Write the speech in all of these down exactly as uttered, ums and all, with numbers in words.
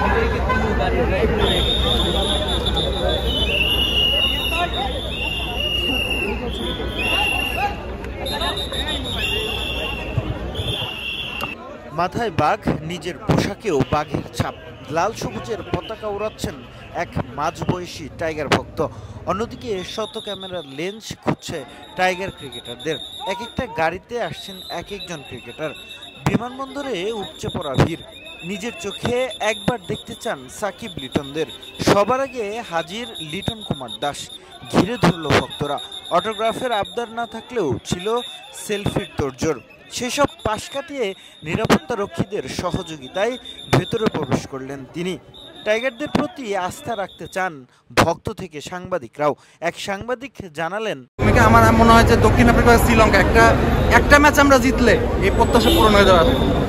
মাথায় বাঘ, নিজের পোশাকেও বাঘের ছাপ, লাল সবুজের পতাকা ওড়াচ্ছেন এক মাঝবয়সী টাইগার ভক্ত। অন্যদিকে শত ক্যামেরার লেন্স খুঁজছে টাইগার ক্রিকেটারদের। এক একটা গাড়িতে আসছেন এক একজন ক্রিকেটার। বিমানবন্দরে উপচে পড়া ভিড়। নিজের চোখে একবার দেখতে চান সাকিব লিটনদের। সবার আগে হাজির লিটন কুমার দাস। ঘিরে ধরল ভক্তরা। অটোগ্রাফের আবদার না থাকলেও ছিল সেলফির তোড়জোড়। সেসব পাশ কাটিয়ে নিরাপত্তা রক্ষীদের সহযোগিতায় ভেতরে প্রবেশ করলেন তিনি। টাইগারদের প্রতি আস্থা রাখতে চান ভক্ত থেকে সাংবাদিকরাও। এক সাংবাদিক জানালেন, আমার মনে হয় যে দক্ষিণ আফ্রিকা শ্রীলঙ্কা একটা একটা ম্যাচ আমরা জিতলে এই প্রত্যাশা পূরণ হয়ে যাবে।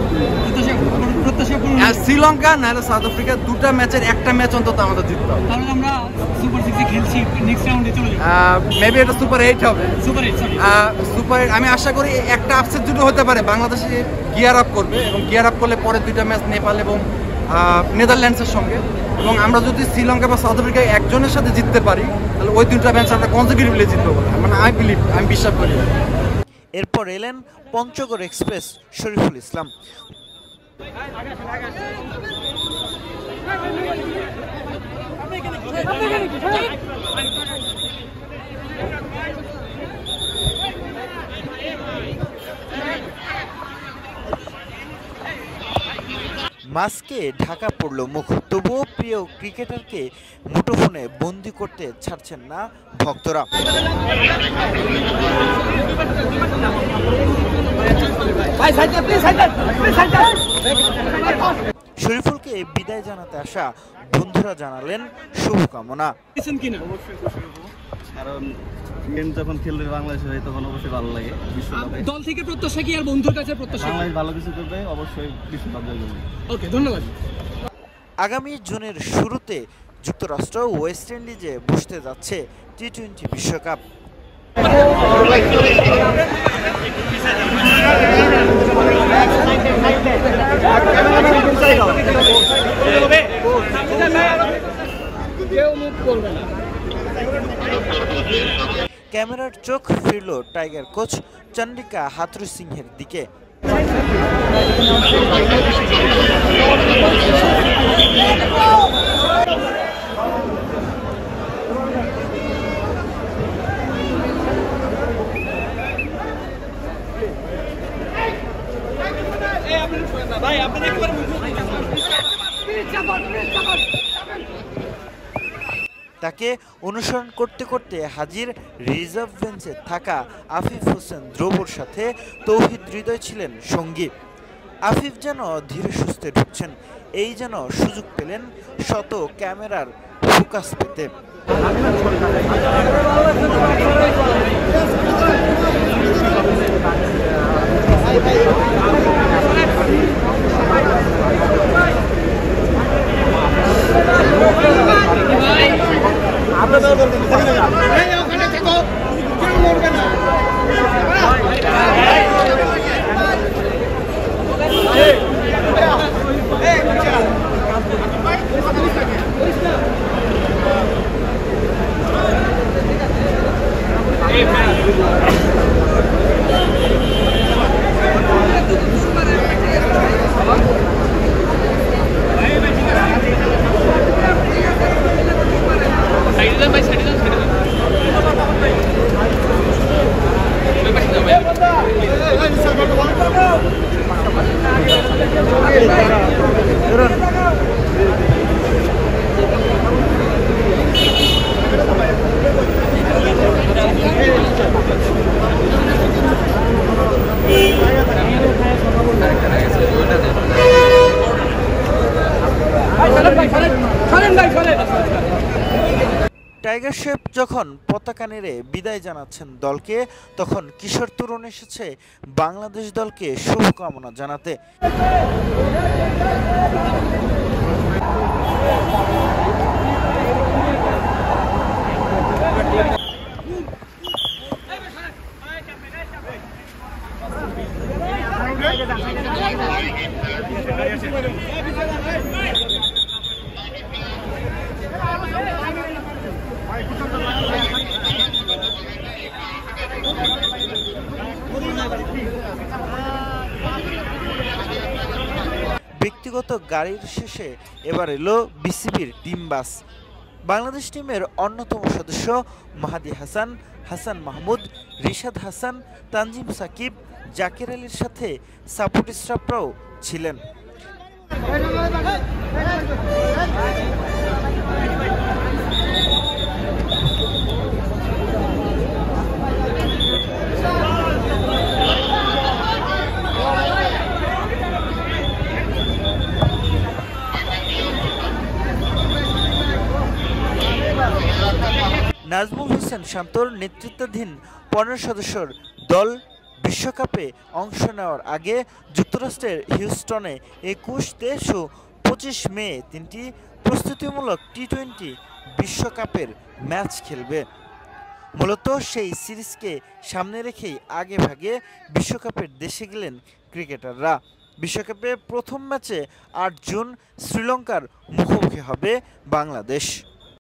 শ্রীলঙ্কা নাহলে সাউথ আফ্রিকা দুটা ম্যাচের একটা ম্যাচ অন্তত আমাদের জিততে হবে। তাহলে আমরা সুপার সিক্সে খেলছি, নেক্সট রাউন্ডে চলে যাব। মেবি এটা সুপার এইট হবে। সুপার এইট সুপার আমি আশা করি একটা আপসেট দুটো হতে পারে। বাংলাদেশে গিয়ার আপ করবে এবং গিয়ার আপ করলে পরে দুইটা ম্যাচ নেপাল এবং নেদারল্যান্ডসের সঙ্গে, এবং আমরা যদি শ্রীলঙ্কা বা সাউথ আফ্রিকা একজনের সাথে জিততে পারি তাহলে ওই দুইটা ম্যাচ আমরা কনজিকিউটিভলি জিতবো বলে মানে আই বিলিভ, আমি বিশ্বাস করি। এরপর এলেন পঞ্চগড় এক্সপ্রেস শরীফুল ইসলাম। মাস্কে ঢাকা পড়ল মুখ, তবুও প্রিয় ক্রিকেটারকে মুঠোফোনে বন্দি করতে ছাড়ছেন না ভক্তরা। শরীফুলকে বিদায় জানাতে আসা বন্ধুরা জানালেন শুভকামনা। কারণ যখন খেলবে বাংলাদেশে হয় তখন অবশ্যই ভালো লাগে। বিশ্বকাপে দল থেকে প্রত্যাশা কি আর বন্ধুর কাছে প্রত্যাশা? বাংলাদেশ ভালো কিছু করবে, অবশ্যই বিশ্বকাপ জয় করবে। ওকে, ধন্যবাদ। আগামী জুনের শুরুতে যুক্তরাষ্ট্র ওয়েস্ট ইন্ডিজে বসতে যাচ্ছে টি টোয়েন্টি বিশ্বকাপ। ক্যামেরার চোখ ফিরল টাইগার কোচ চন্ডিকা হাথুরু সিংহের দিকে। তাকে অনুসরণ করতে করতে হাজির রিজার্ভ বেঞ্চে থাকা আফিফ হোসেন ধ্রুবর সাথে তৌহিদ হৃদয় ছিলেন সঙ্গী। আফিফ যেন ধীরে সুস্থে ঢুকছেন, এই যেন সুযোগ পেলেন শত ক্যামেরার ফোকাস পেতে। টাইগার শেফ যখন পতাকা নেড়ে বিদায় জানাচ্ছেন দলকে, তখন কিশোর তরুণ এসেছে বাংলাদেশ দলকে শুভকামনা জানাতে। ব্যক্তিগত গাড়ির শেষে এবার এলো বিসিবির টিম বাস। বাংলাদেশ টিমের অন্যতম সদস্য মাহাদি হাসান, হাসান মাহমুদ, রিশাদ হাসান, তানজিম সাকিব, জাকের আলীর সাথে সাপোর্ট স্টাফরাও ছিলেন। নাজমুল হোসেন শান্তর নেতৃত্বাধীন পনেরো সদস্যের দল বিশ্বকাপে অংশ নেওয়ার আগে যুক্তরাষ্ট্রের হিউস্টনে একুশ, তেইশ ও পঁচিশ মে তিনটি প্রস্তুতিমূলক টি টোয়েন্টি বিশ্বকাপের ম্যাচ খেলবে। মূলত সেই সিরিজকে সামনে রেখেই আগে ভাগে বিশ্বকাপের দেশে গেলেন ক্রিকেটাররা। বিশ্বকাপে প্রথম ম্যাচে আট জুন শ্রীলঙ্কার মুখোমুখি হবে বাংলাদেশ।